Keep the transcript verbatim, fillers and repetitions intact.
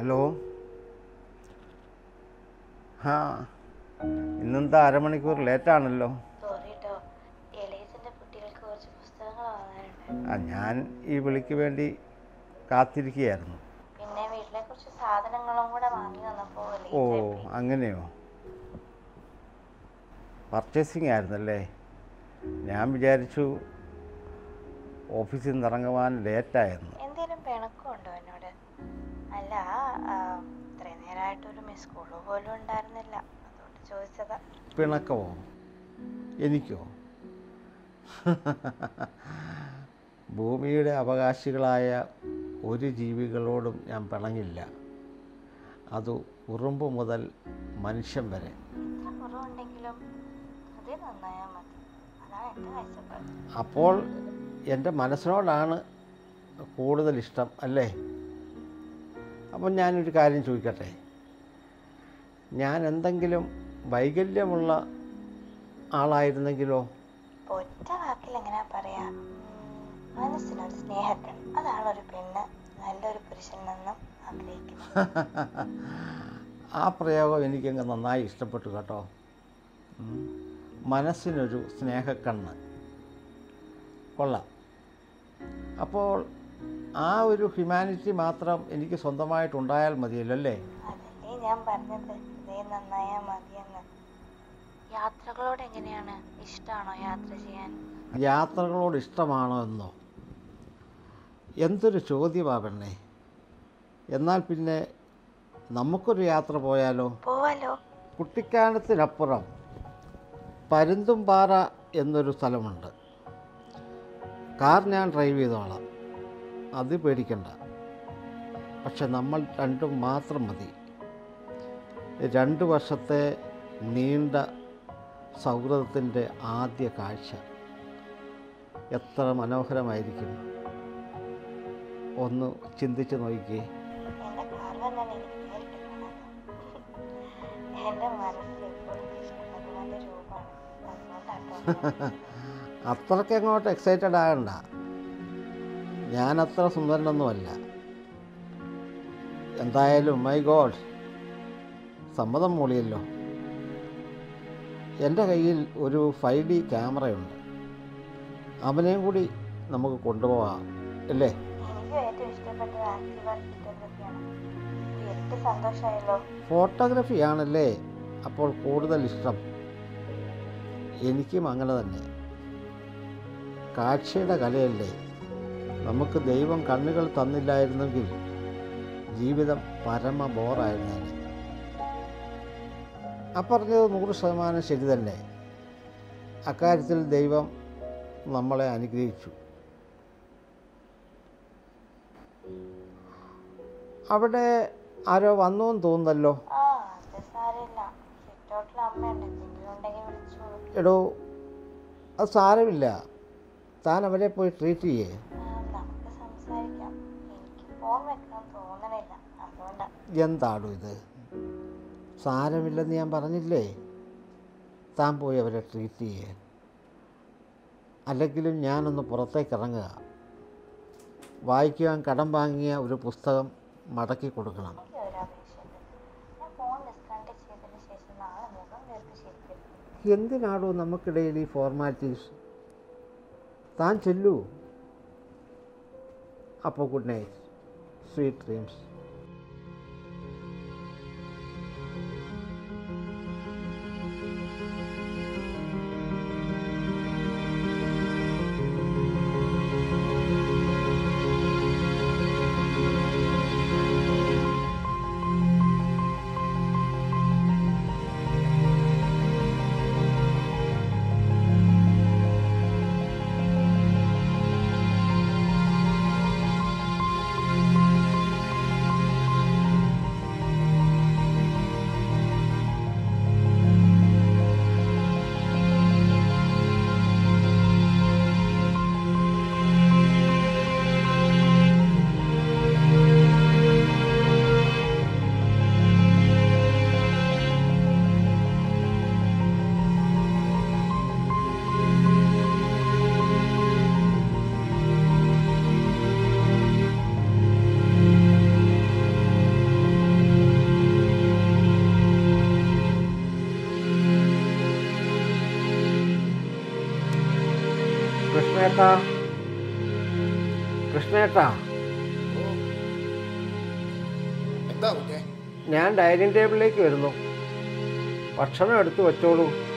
Hello. ആ ഇന്നെന്താ അരമണിക്കൂർ ലേറ്റാണല്ലോ? ആ ഞാൻ ഈ വിളിക്ക് വേണ്ടി കാത്തിരിക്കുകയായിരുന്നു. പിന്നെ വീട്ടിലെ കുറച്ച് സാധനങ്ങളും കൂടെ വാങ്ങി വന്നപ്പോൾ ഓ അങ്ങനെയോ? പർച്ചേസിങ് ആയിരുന്നല്ലേ? ഞാൻ വിചാരിച്ചു ഓഫീസിൽ നിന്ന് ഇറങ്ങുവാൻ ലേറ്റായിരുന്നു. എന്തെങ്കിലും പിണക്കമുണ്ടോ എന്നോട്? അല്ല, ഇത്രയും നേരമായിട്ടൊരു മിസ് കോള് പോലും ഉണ്ടായിരുന്നില്ല, അതുകൊണ്ട് ചോദിച്ചതാ. പിണക്കമോ? എനിക്കോ? ഭൂമിയുടെ അവകാശികളായ ഒരു ജീവികളോടും ഞാൻ പിണങ്ങില്ല. അത് ഉറുമ്പ് മുതൽ മനുഷ്യൻ വരെ. എത്ര കുറവുണ്ടെങ്കിലും അത് നന്നായാൽ മതി, അതാണ് എൻ്റെ കാഴ്ചപ്പാട്. അപ്പോൾ എൻ്റെ മനസ്സിനോടാണ് കൂടുതൽ ഇഷ്ടം അല്ലേ? അപ്പം ഞാനൊരു കാര്യം ചോദിക്കട്ടെ. ഞാൻ എന്തെങ്കിലും വൈകല്യമുള്ള ആളായിരുന്നെങ്കിലോ? ഒറ്റ വാക്കിൽ എങ്ങനെയാ പറയാ, മനസ്സിനൊരു സ്നേഹക്കൺ, അതാണ് ഒരു പെണ്ണ് നല്ലൊരു പുരുഷനിൽ നിന്നും ആഗ്രഹിക്കുന്നത്. ആ പ്രയോഗം എനിക്കങ്ങ് നന്നായി ഇഷ്ടപ്പെട്ടു കേട്ടോ. മനസ്സിനൊരു സ്നേഹക്കണ്ണ് കൊള്ളാം. അപ്പോൾ ആ ഒരു ഹ്യൂമാനിറ്റി മാത്രം എനിക്ക് സ്വന്തമായിട്ടുണ്ടായാൽ മതിയല്ലോ അല്ലേ? അതല്ലേ ഞാൻ പറഞ്ഞത്, ഇതേ നന്നായാ മതിയെന്ന്. യാത്രകളോട് എങ്ങനെയാണ്, ഇഷ്ടമാണോ യാത്ര ചെയ്യാൻ? യാത്രകളോട് ഇഷ്ടമാണോ എന്നോ? എന്തൊരു ചോദ്യമാണ് പെണ്ണേ. എന്നാൽ പിന്നെ നമുക്കൊരു യാത്ര പോയാലോ? പോവാലോ. കുട്ടിക്കാനത്തിനപ്പുറം പരുന്തുംപാറ എന്നൊരു സ്ഥലമുണ്ട്. കാർ ഞാൻ ഡ്രൈവ് ചെയ്തോളാം, അത് പേടിക്കണ്ട. പക്ഷെ നമ്മൾ രണ്ടും മാത്രം മതി. രണ്ട് വർഷത്തെ നീണ്ട സൗഹൃദത്തിൻ്റെ ആദ്യ കാഴ്ച എത്ര മനോഹരമായിരിക്കും. ഒന്ന് ചിന്തിച്ച് നോക്കിക്കേ. എൻ്റെ കാർ വന്നാൽ എനിക്ക് നേരിട്ട് കാണാം. എൻ്റെ മനസ്സിൽ എപ്പോഴും ഭഗവാന്റെ രൂപമാണ്, അതുകൊണ്ടാട്ടോ. അത്രയ്ക്ക് അങ്ങോട്ട് എക്സൈറ്റഡ് ആകണ്ട. ഞാനത്ര സുന്ദരനൊന്നുമല്ല. എന്തായാലും മൈ ഗോഡ്, സമ്മതം മൂളിയല്ലോ. എൻ്റെ കയ്യിൽ ഒരു ഫൈവ് ഡി ക്യാമറയുണ്ട്. അവനെയും കൂടി നമുക്ക് കൊണ്ടുപോകാം അല്ലേ? എനിക്ക് ഏറ്റവും ഇഷ്ടപ്പെട്ടത് ആക്റ്റീവ ഫോട്ടോഗ്രാഫിയാണ്. എട്ട് സന്തോഷമായല്ലോ. ഫോട്ടോഗ്രാഫിയാണല്ലേ അപ്പോൾ കൂടുതൽ ഇഷ്ടം? എനിക്കും അങ്ങനെ തന്നെ. കാഴ്ചയുടെ കലയല്ലേ. നമുക്ക് ദൈവം കണ്ണുകൾ തന്നില്ലായിരുന്നെങ്കിൽ ജീവിതം പരമ ബോറായിരുന്നേനെ. ആ പറഞ്ഞത് നൂറ് ശതമാനം ശരി തന്നെ. അക്കാര്യത്തിൽ ദൈവം നമ്മളെ അനുഗ്രഹിച്ചു. അവിടെ ആരോ വന്നു എന്ന് തോന്നുന്നല്ലോ. ആ അത് സാരമില്ല, സിറ്റൗട്ടിൽ അമ്മയുണ്ട്, എന്തെങ്കിലും ഉണ്ടെങ്കിൽ വിളിച്ചോളൂ. എടോ, അത് സാരമില്ല. താൻ അവരെ പോയി ട്രീറ്റ് ചെയ്യേ. നമുക്ക് സംസാരിക്കാം. എനിക്ക് ഫോൺ വെക്കാൻ തോന്നണില്ല, അതുകൊണ്ടാണ്. എന്താണോ ഇത്? സാരമില്ലെന്ന് ഞാൻ പറഞ്ഞില്ലേ. താൻ പോയി അവരെ ട്രീറ്റ് ചെയ്യേ. അല്ലെങ്കിലും ഞാനൊന്ന് പുറത്തേക്ക് ഇറങ്ങുക. വായിക്കുവാൻ കടം വാങ്ങിയ ഒരു പുസ്തകം മടക്കി കൊടുക്കണം. എന്തിനാണോ നമുക്കിടയിൽ ഈ ഫോർമാലിറ്റീസ്? താൻ ചെല്ലൂ. അപ്പോൾ ഗുഡ് നൈറ്റ്, സ്വീറ്റ് ഡ്രീംസ്. കൃഷ്ണേട്ടാ, കൃഷ്ണേട്ടാ, എന്താ കുഞ്ഞേ? ഞാൻ ഡൈനിങ് ടേബിളിലേക്ക് വരുന്നു. ഭക്ഷണം എടുത്തു വെച്ചോളൂ.